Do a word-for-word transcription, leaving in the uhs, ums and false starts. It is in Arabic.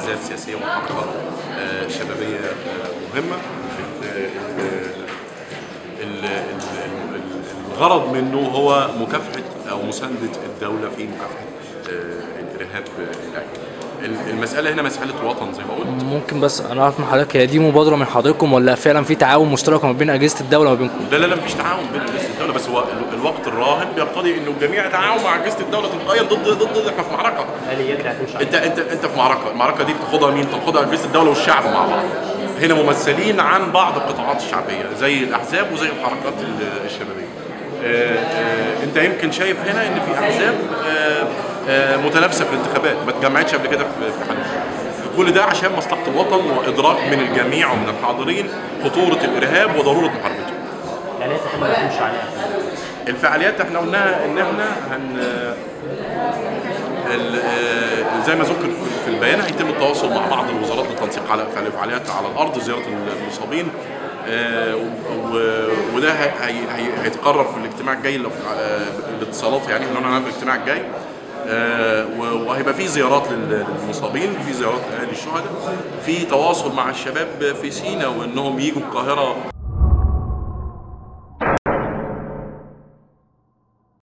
احزاب سياسيه ومحركات شبابيه مهمه. الغرض منه هو مكافحه او مسانده الدوله في مكافحه الارهاب اللاجئ. المساله هنا مساله وطن زي ما قلت. ممكن بس انا اعرف من حضرتك، هي دي مبادره من حضرتكم ولا فعلا في تعاون مشترك ما بين اجهزه الدوله وما بينكم؟ لا لا لا مفيش تعاون بين اجهزه الدوله، بس هو الوقت الراهن بيقتضي انه الجميع يتعاون مع اجهزه الدوله تلقائيا ضد ضد احنا في معركه. انت انت انت في معركه، المعركه دي بتاخدها مين؟ بتاخدها اجهزه الدوله والشعب مع بعض. هنا ممثلين عن بعض القطاعات الشعبيه زي الاحزاب وزي الحركات الشبابيه. آآ آآ انت يمكن شايف هنا ان في احزاب آآ آآ متنافسه في الانتخابات ما اتجمعتش قبل كده في تحالف. كل ده عشان مصلحه الوطن وادراك من الجميع ومن الحاضرين خطوره الارهاب وضروره محاربته. يعني انت ما بتمشي عليها؟ الفعاليات احنا قلناها ان احنا هن زي ما ذكر في البيان هيتم التواصل مع بعض الوزارات للتنسيق على فعاليات على الارض، زياره المصابين، وده هيتقرر في الاجتماع الجاي الاتصالات، يعني احنا هنعمل في الاجتماع الجاي، وهيبقى في زيارات للمصابين، في زيارات لاهالي الشهداء، في تواصل مع الشباب في سيناء وانهم يجوا القاهره.